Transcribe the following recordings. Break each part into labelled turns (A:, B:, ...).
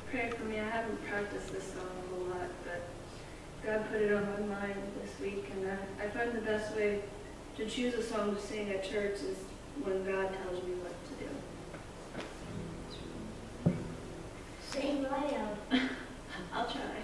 A: pray for me. I haven't practiced this song a whole lot, but God put it on my mind this week, and I find the best way to choose a song to sing at church is when God tells me what to do.
B: Sing loud.
A: I'll try.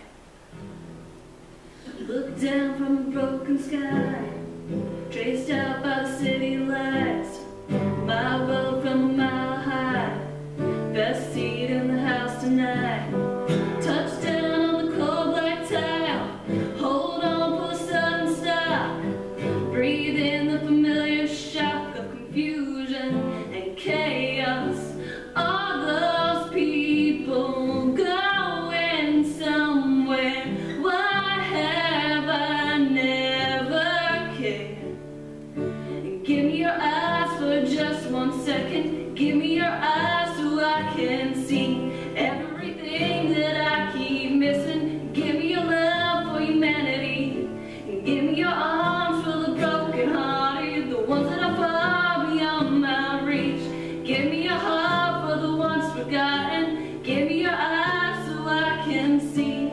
A: Look down from a broken sky, traced out by the city lights, my world from a mile high, best seat in the house tonight. Touchdown on the cold black tile, hold on for the sudden stop, breathe in the familiar shock of confusion and chaos. All those people going somewhere, why have I never cared? Give me your eyes for just 1 second, give me your eyes so I can see everything that I keep missing. Give me your love for humanity, give me your arms for the broken hearted, the ones that are far beyond my reach. Give me your heart for the ones forgotten, give me your eyes so I can see.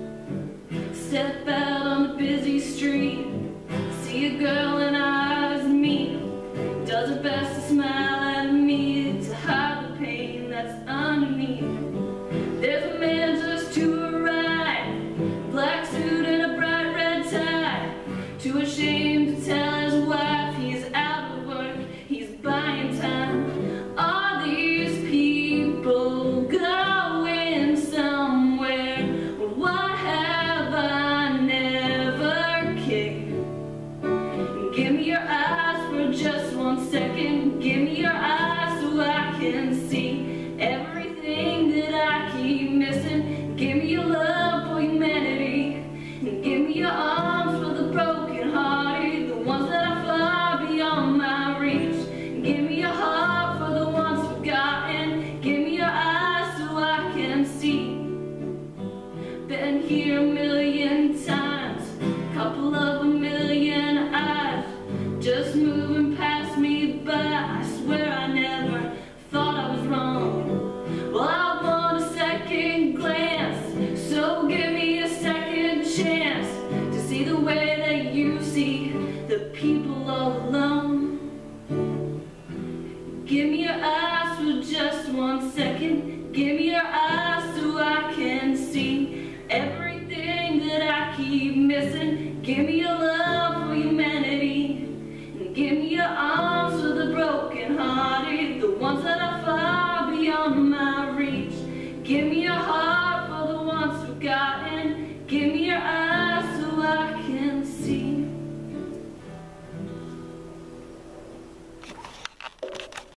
A: Step out on the busy street, see a girl and her eyes meet, does her best to smile at me, to hide the pain that's underneath. There's a man just to her right, black suit and a bright red tie, too ashamed to tell his wife he's out of work, he's buying time. All these people going somewhere, why have I never cared? Give me your eyes for just 1 second, give me your eyes so I can see everything that I keep missing. Give me your love for humanity, and give me your arms for the broken hearted, the ones that are far beyond my reach. Give me your heart for the ones forgotten, give me your eyes so I can see. Been here a million times, couple of a million eyes, just moving past me by. I swear I never thought I was wrong. Well, I want a second glance, so give me a second chance to see the way that you see the people all alone. Give me your eyes for just 1 second, give me your eyes so I can see everything that I keep missing. Give me your love for humanity, and give me your arms for the broken hearted, the ones that are far beyond my reach. Give me your heart for the ones forgotten.